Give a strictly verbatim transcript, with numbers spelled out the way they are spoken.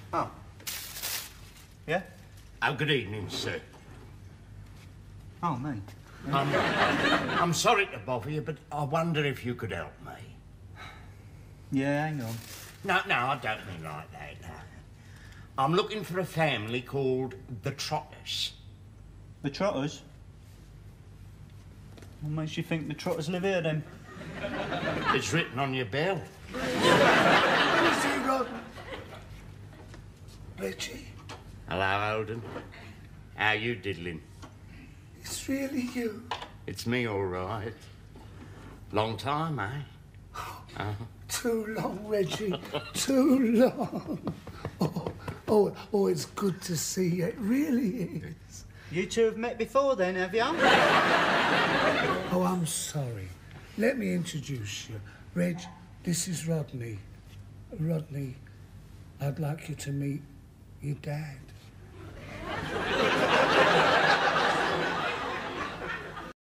Oh. Yeah? Oh, good evening, sir. Oh, me? I'm, I'm sorry to bother you, but I wonder if you could help me. Yeah, hang on. No, no, I don't mean like that, no. I'm looking for a family called the Trotters. The Trotters? What makes you think the Trotters live here, then? It's written on your bill. Let me see, Rod. Reggie. Hello, Holden. How you diddling? It's really you. It's me, all right. Long time, eh? Uh. Too long, Reggie. Too long. Oh, oh, oh, it's good to see you. It really is. You two have met before, then, have you? Oh, I'm sorry. Let me introduce you. Reg, this is Rodney. Rodney, I'd like you to meet your dad.